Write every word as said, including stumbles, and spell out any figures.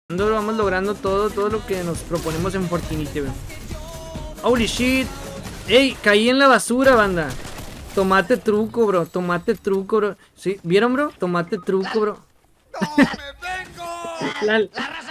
Vamos logrando todo, todo lo que nos proponemos en Fortnite, bro. Holy shit. Ey, caí en la basura, banda. Tomate truco, bro. Tomate truco, bro. ¿Sí? ¿Vieron, bro? Tomate truco, bro. ¡No, me vengo! La, ¡La raza